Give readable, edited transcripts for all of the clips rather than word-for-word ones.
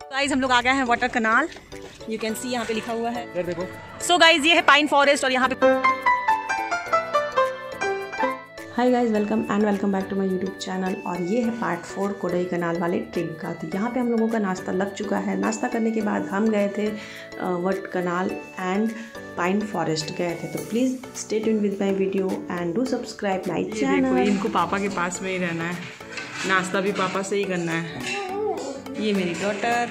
Guys हम लोग आ गए हैं water canal. You can see यहाँ पे लिखा हुआ है, देखो। सो गाइज ये है पाइन फॉरेस्ट और यहाँ पे hi guys, welcome back to my YouTube channel. और ये है पार्ट 4 कोडई कनाल वाले ट्रिप का। तो यहाँ पे हम लोगों का नाश्ता लग चुका है। नाश्ता करने के बाद हम गए थे water canal and pine forest गए थे। तो please stay tuned with my video and do subscribe my channel. इनको पापा के पास में ही रहना है, नाश्ता भी पापा से ही करना है। ये मेरी डॉटर,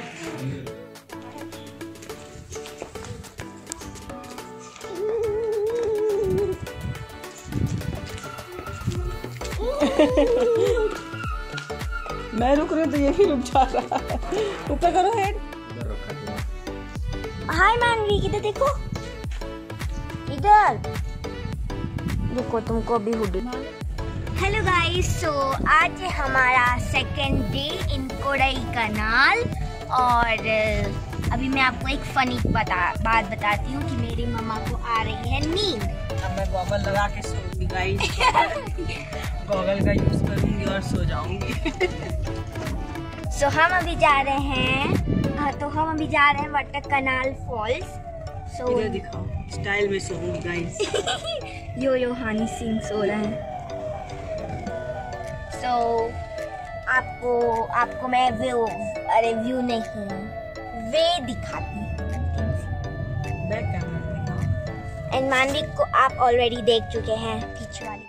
मैं रुक रही हूँ तो यही रुक जा रहा है। ऊपर करो हेड। हाय मानवी, किधर देखो, इधर देखो, तुमको भी हुडी। हेलो गाइस, सो आज है हमारा second day in Kodaikanal. और अभी मैं आपको एक फनी बात बताती हूँ कि मेरी मम्मा को आ रही है नींद। अब मैं गॉगल लगा के सोऊंगी गाइस। गॉगल का यूज करूंगी और सो जाऊंगी। सो हम अभी जा रहे हैं वाटर कनाल फॉल्स। सो इधर दिखाओ, स्टाइल में सोऊंगी गाइस। यो हनी सिंह सो रहे हैं। सो आपको मैं व्यू नहीं, वे दिखाती हूँ। बैक कैमरा दिखाओ। एंड मानवी को आप ऑलरेडी देख चुके हैं पीछे वाली।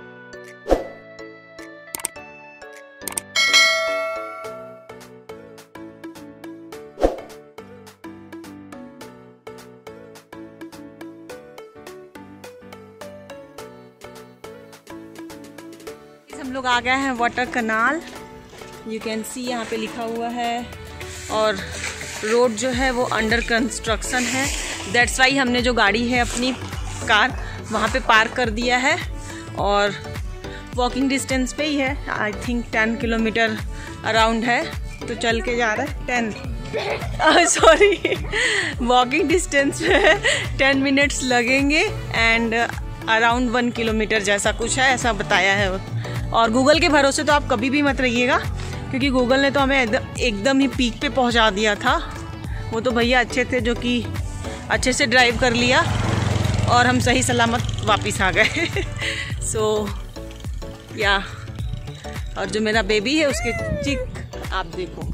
हम लोग आ गए हैं water canal. You can see यहाँ पे लिखा हुआ है। और रोड जो है वो अंडर कंस्ट्रक्शन है। दैट्स वाई हमने जो गाड़ी है अपनी कार वहाँ पे पार्क कर दिया है। और वॉकिंग डिस्टेंस पे ही है, आई थिंक 10 किलोमीटर अराउंड है। तो चल के जा रहा है 10 सॉरी वॉकिंग डिस्टेंस पे है, 10 मिनट्स लगेंगे एंड अराउंड 1 किलोमीटर जैसा कुछ है, ऐसा बताया है। और गूगल के भरोसे तो आप कभी भी मत रहिएगा, क्योंकि गूगल ने तो हमें एकदम ही पीक पे पहुंचा दिया था। वो तो भैया अच्छे थे जो कि अच्छे से ड्राइव कर लिया और हम सही सलामत वापस आ गए। सो या और जो मेरा बेबी है उसके चिक आप देखो।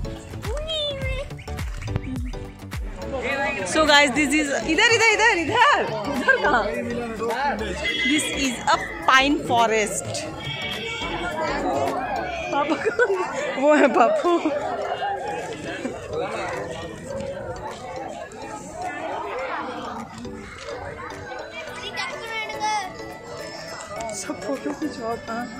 सो गाइस दिस इज इधर कहाँ, this is a pine forest. पापा वो है पापू। सब फोटो खिंचवाओ।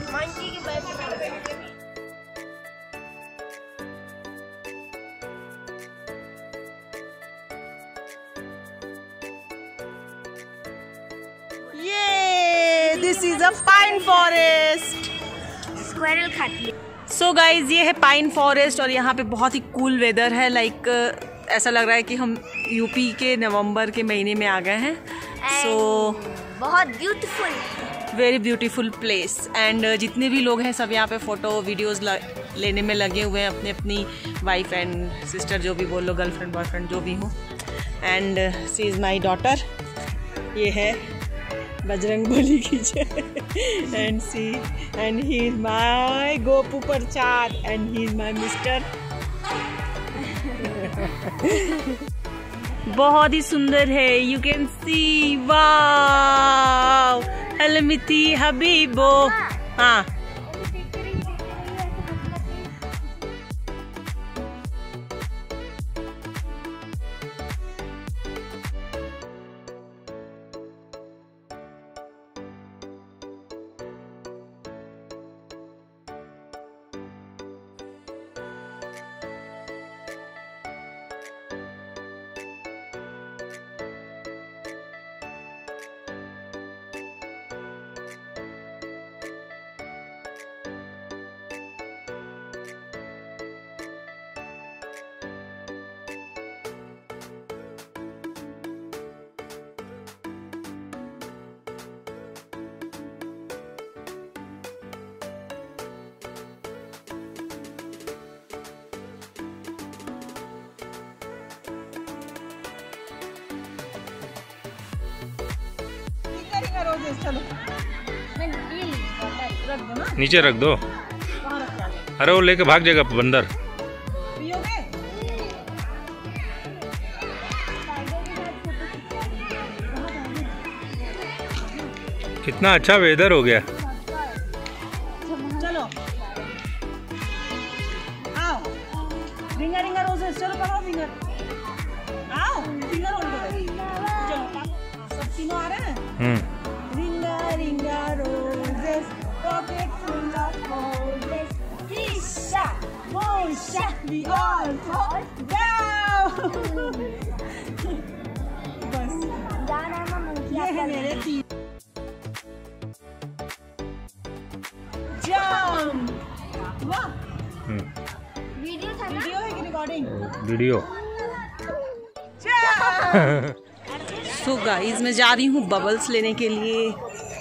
ये this is a pine forest. Squirrel खाती है। सो गाइज ये है पाइन फॉरेस्ट और यहाँ पे बहुत ही कूल वेदर है। लाइक ऐसा लग रहा है कि हम यूपी के नवंबर के महीने में आ गए हैं। सो बहुत beautiful, very beautiful place. And जितने भी लोग हैं सब यहाँ पे फ़ोटो वीडियोज़ लेने में लगे हुए हैं, अपनी वाइफ एंड सिस्टर, जो भी बोल लो, गर्लफ्रेंड बॉयफ्रेंड जो भी हो। And she is my daughter. ये है बजरंग बली की जय। And he is my Gopu Prasad and he is my mister. बहुत ही सुंदर है। यू कैन सी, वाव, हलमिती हबीबो। हाँ चलो नीचे रख दो। अरे वो लेके भाग जाएगा बंदर। कितना अच्छा वेदर हो गया। चलो आओ रिंगा रिंगा रोजेस, चलो पकड़ो फिंगर, आओ फिंगर होल्ड करो। चलो सब तीनों आ रहे हैं। Ring a ring a roses pocket full of roses, ईशा मोशा वी ऑल फॉल डाउन। बस ये है मेरे तीन वाह। वीडियो था ना? वीडियो है कि रिकॉर्डिंग? वीडियो। सो गाइस मैं जा रही हूँ बबल्स लेने के लिए।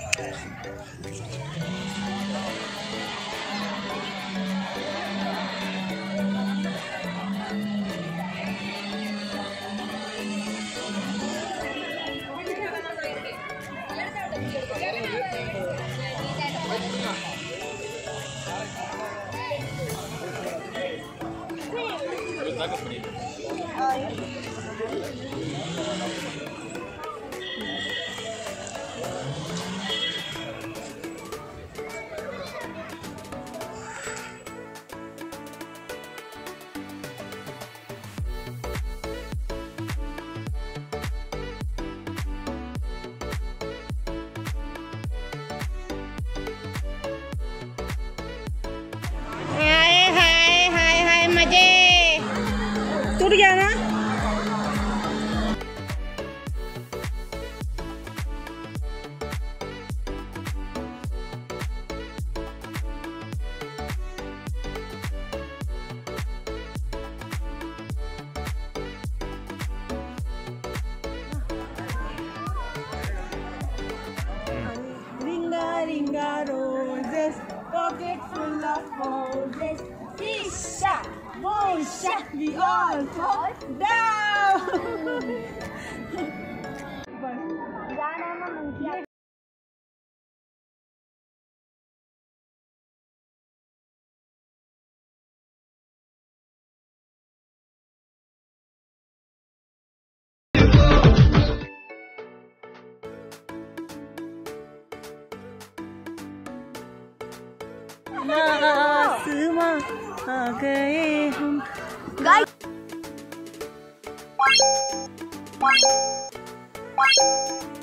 टूट गया ना? Ringa ringa roses, pocket full of roses, Isha, Mosha, we all fall down. आसमां आ गए हम। गाइस